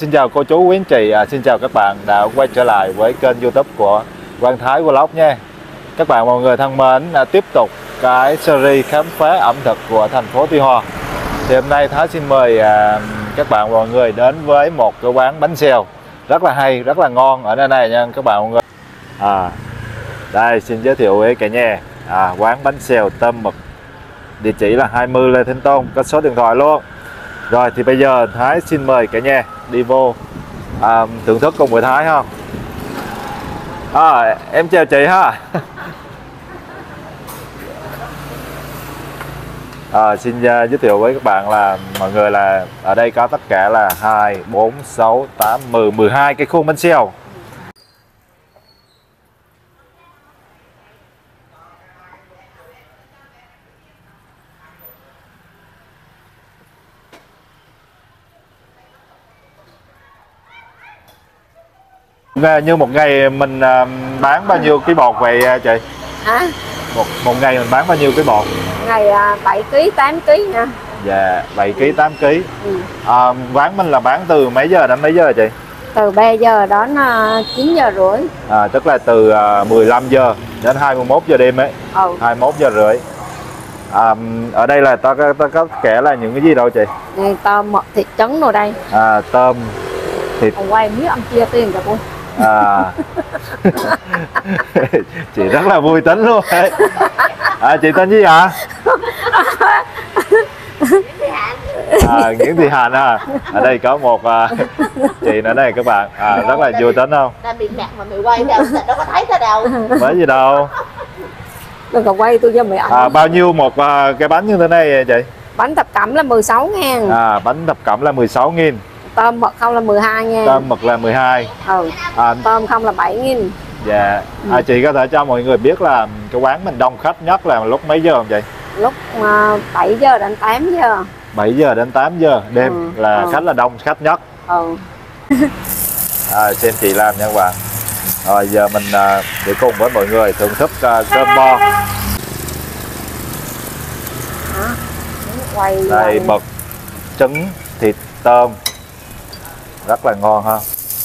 Xin chào cô chú quý anh chị, xin chào các bạn đã quay trở lại với kênh YouTube của Quang Thái Vlog nha. Các bạn mọi người thân mến, tiếp tục cái series khám phá ẩm thực của thành phố Tuy Hòa. Thì hôm nay Thái xin mời các bạn mọi người đến với một cái quán bánh xèo rất là hay, rất là ngon ở nơi này nha các bạn mọi người. Đây xin giới thiệu với cả nhà quán bánh xèo tôm mực, địa chỉ là 20 Lê Thánh Tôn, có số điện thoại luôn. Rồi thì bây giờ Thái xin mời cả nhà đi vô thưởng thức cùng với Thái không? Em chào chị ha. Xin giới thiệu với các bạn là mọi người là ở đây có tất cả là 2, 4, 6, 8, 10, 12 cái khuôn bánh xèo. Như một ngày mình bán bao nhiêu ký bột vậy chị? Một ngày mình bán bao nhiêu ký bột? Ngày 7 kg, 8 kg nha. Dạ, 7 kg, 8 kg. Quán mình là bán từ mấy giờ đến mấy giờ chị? Từ 3 giờ đến 9 giờ rưỡi. Tức là từ 15 giờ đến 21 giờ đêm ấy. 21 giờ rưỡi. Ở đây là ta có kể là những cái gì đâu chị? Này, tôm, mực, thịt trứng rồi đây. Tôm, thịt. Quay biết ông chia tiền cho cô. Chị rất là vui tính luôn ấy. Chị tên gì ạ? Nguyễn Thị Hạnh Ở đây có một chị nữa này các bạn, rất là vui tính không? Đang bị nạt mà mày quay đâu, đâu có thấy ta đâu. Mới gì đâu. Đừng có quay tôi cho mày ăn. Bao nhiêu một cái bánh như thế này vậy chị? Bánh thập cẩm là 16.000. Bánh thập cẩm là 16.000. Tôm mực không là 12.000. Tôm mực là 12. Tôm không là 7.000. Dạ. Chị có thể cho mọi người biết là cái quán mình đông khách nhất là lúc mấy giờ không chị? Lúc 7 giờ đến 8 giờ. 7 giờ đến 8 giờ đêm là khách là đông khách nhất. Xem chị làm nha các bạn. Rồi giờ mình để cùng với mọi người thưởng thức cơm bo. Đây mực, trứng, thịt, tôm rất là ngon ha.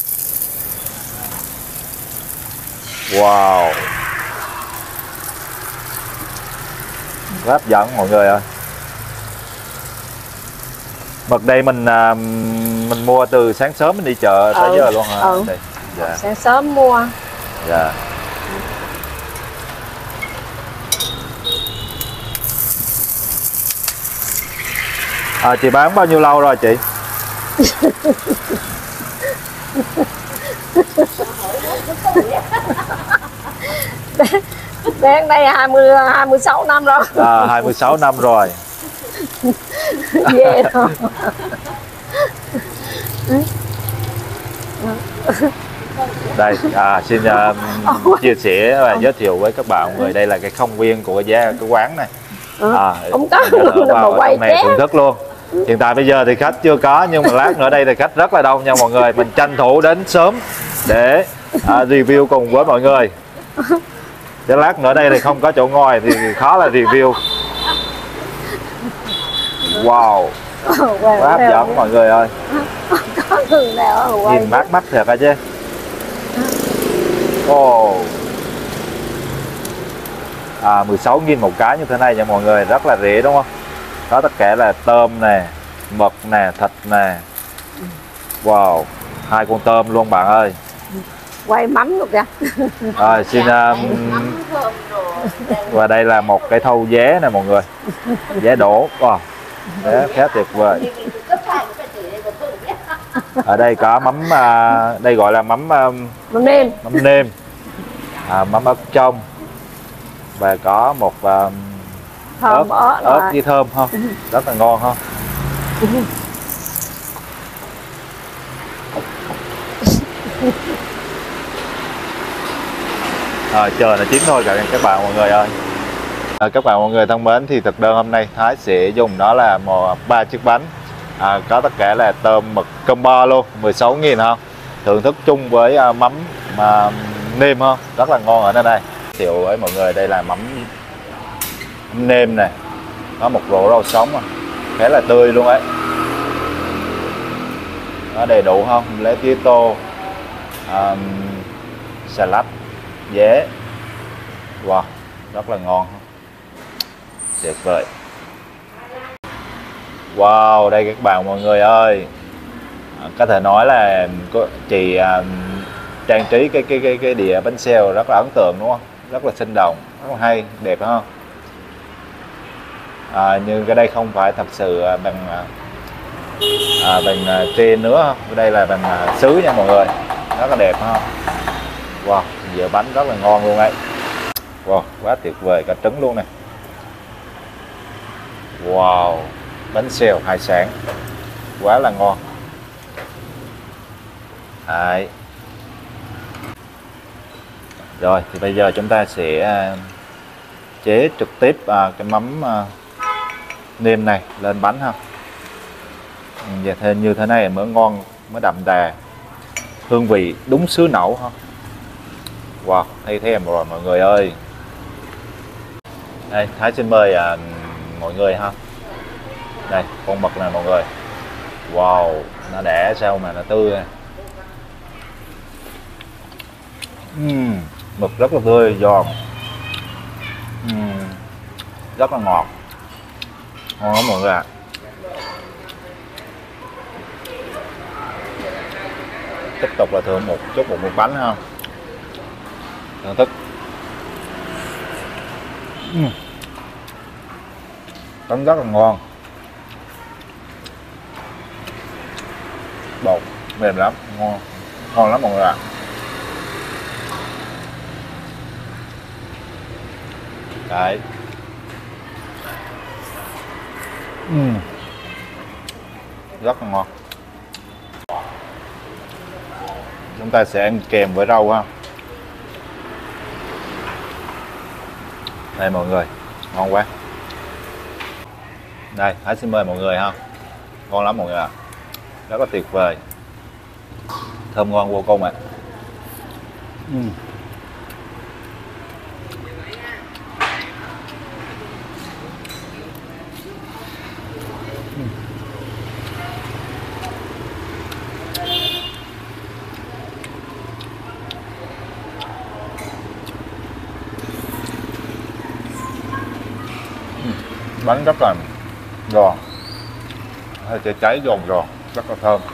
Wow, rất hấp dẫn mọi người ơi. Mực đây mình mua từ sáng sớm mình đi chợ tới giờ luôn hả? Dạ. Sáng sớm mua. Dạ. Chị bán bao nhiêu lâu rồi chị? Bán đây 26 năm rồi. 26 năm rồi. Ghê thôi. Đây, xin chia sẻ và giới thiệu với các bạn người đây là cái không viên của cái quán này. Không có luôn mà quay thưởng thức luôn. Hiện tại bây giờ thì khách chưa có, nhưng mà lát nữa đây thì khách rất là đông nha mọi người. Mình tranh thủ đến sớm để review cùng với mọi người. Chứ lát nữa đây thì không có chỗ ngồi thì khó là review. Wow, quá hấp dẫn mọi người ơi. Nhìn mát mắt thiệt hả chứ. 16.000 một cái như thế này nha mọi người, rất là rẻ đúng không? Có tất cả là tôm nè, mực nè, thịt nè. Wow, 2 con tôm luôn bạn ơi. Quay mắm luôn kìa. Xin và đây là một cái thau vé nè mọi người. Vé đổ. Đấy, khá tuyệt vời. Ở đây có mắm, đây gọi là mắm nêm. Mắm nêm. Mắm ớt trong. Và có một ớt với thơm ha. Rất là ngon ha. Chờ là chín thôi các bạn mọi người ơi. Các bạn mọi người thân mến, thì thực đơn hôm nay Thái sẽ dùng đó là 3 chiếc bánh, có tất cả là tôm mực combo luôn, 16.000 ha. Thưởng thức chung với mắm nêm ha, rất là ngon ở nơi đây. Thiệu với mọi người đây là mắm nêm này, có một rổ rau sống khá là tươi luôn ấy. nó đầy đủ không, lấy tía tô, salad, dế. Wow, rất là ngon, tuyệt vời. Wow, đây các bạn mọi người ơi, có thể nói là chị trang trí cái đĩa bánh xèo rất là ấn tượng đúng không, rất là sinh động, rất là hay, đẹp không? Nhưng cái đây không phải thật sự bằng trên nữa, đây là bằng sứ nha mọi người, rất là đẹp không? Wow, dĩa bánh rất là ngon luôn đấy. Wow, quá tuyệt vời, cả trứng luôn này. Wow, bánh xèo hải sản quá là ngon. Đấy. Rồi thì bây giờ chúng ta sẽ chế trực tiếp cái mắm nêm này lên bánh ha. Và thêm như thế này mới ngon, mới đậm đà, hương vị đúng xứ Nậu ha. Wow, thấy thèm rồi mọi người ơi. Đây, Thái xin mời mọi người ha. Đây, con mực này mọi người. Wow, nó đẻ sao mà nó tươi này. Mực rất là tươi, giòn, rất là ngọt, ngon lắm mọi người ạ. Tiếp tục là thưởng một chút một bánh ha, thưởng thức. Bánh rất là ngon, bột mềm lắm, ngon, ngon lắm mọi người ạ. Đấy. Rất là ngon. Chúng ta sẽ ăn kèm với rau ha. Đây mọi người, ngon quá. Đây, Thái xin mời mọi người ha. Ngon lắm mọi người ạ. Rất là tuyệt vời. Thơm ngon vô cùng ạ. Bánh rất là giòn, hơi cháy giòn giòn, rất là thơm.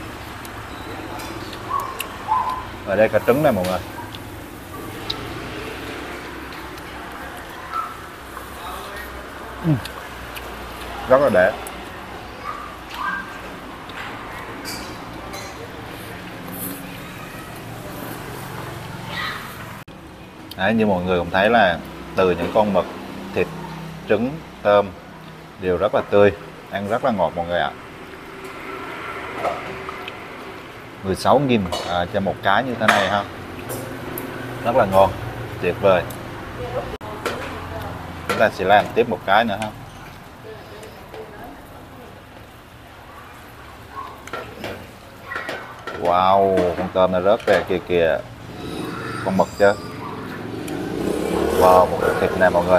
Và đây cả trứng này mọi người. Rất là đẹp. Đấy, như mọi người cũng thấy là từ những con mực, thịt, trứng, tôm đều rất là tươi, ăn rất là ngọt mọi người ạ. 16.000 cho một cái như thế này ha, rất là ngon, tuyệt vời. Chúng ta sẽ làm tiếp một cái nữa ha. Wow, con tôm nó rớt ra kìa kìa, con mực chứ. Wow, một cái thịt này mọi người.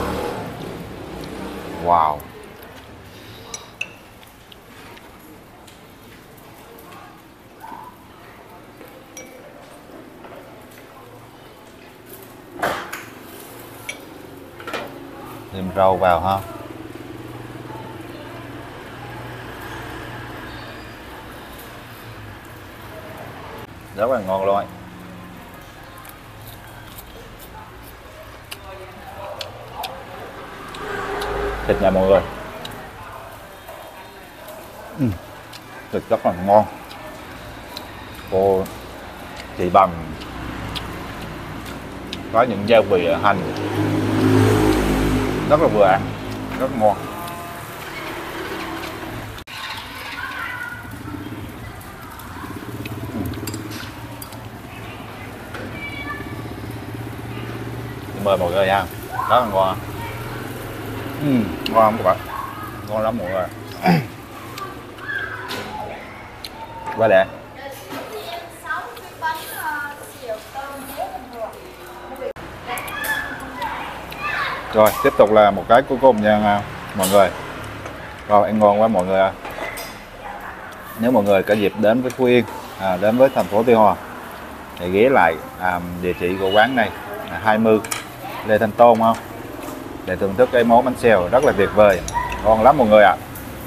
Wow. Thêm rau vào ha. Rất là ngon luôn. Thịt nha mọi người. Thịt rất là ngon. Cô chỉ bằng có những gia vị hành rất là vừa ăn, rất ngon. Mời mọi người nha, rất là ngon. Ngon lắm các bạn, ngon lắm mọi người. Qua đây. Rồi tiếp tục là một cái cuối cùng nha mọi người. Rồi ăn ngon quá mọi người ơi. Nếu mọi người có dịp đến với Phú Yên, đến với thành phố Tuy Hòa thì ghé lại địa chỉ của quán này 20 Lê Thanh Tôn không, để thưởng thức cái món bánh xèo rất là tuyệt vời, ngon lắm mọi người ạ.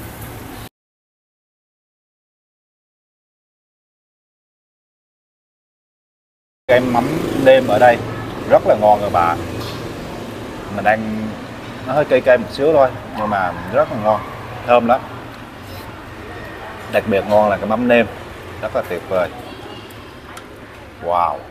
Cái mắm nêm ở đây rất là ngon rồi bà. Mình ăn nó hơi cay cay một xíu thôi nhưng mà rất là ngon, thơm lắm. Đặc biệt ngon là cái mắm nêm rất là tuyệt vời. Wow.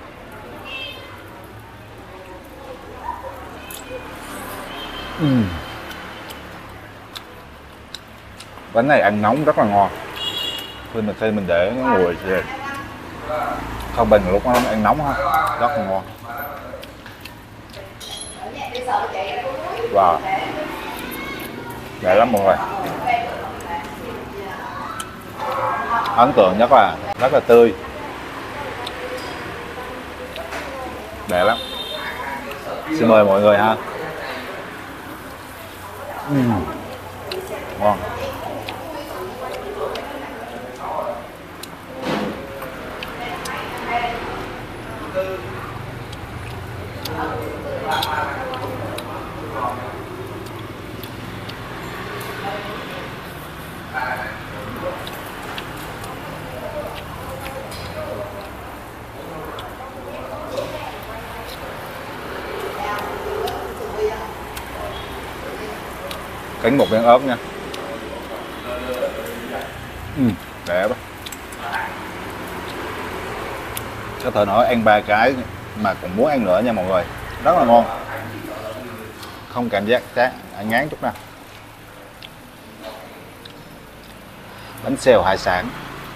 Bánh này ăn nóng rất là ngon. Khi mình để nó nguội thì không bằng lúc nó ăn nóng ha, rất là ngon. Wow, đẹp lắm mọi người. Ấn tượng nhất là rất là tươi, đẹp lắm. Xin mời mọi người ha. Ngon. Cánh một miếng ớt nha. Đẹp đó. Có thể nói ăn 3 cái mà còn muốn ăn nữa nha mọi người. Rất là ngon. Không cảm giác chán, ngán chút nào. Bánh xèo hải sản.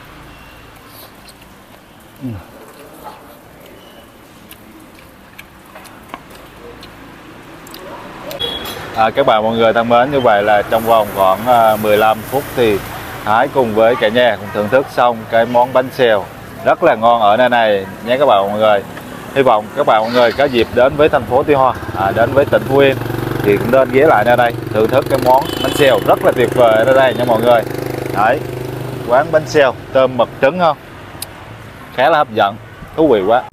Các bạn mọi người thân mến, như vậy là trong vòng khoảng 15 phút thì Thái cùng với cả nhà cũng thưởng thức xong cái món bánh xèo rất là ngon ở nơi này nhé các bạn mọi người. Hy vọng các bạn mọi người có dịp đến với thành phố Tuy Hòa, đến với tỉnh Phú Yên thì cũng nên ghé lại nơi đây thưởng thức cái món bánh xèo rất là tuyệt vời ở nơi đây nha mọi người. Đấy, quán bánh xèo tôm mực trứng không, khá là hấp dẫn, thú vị quá.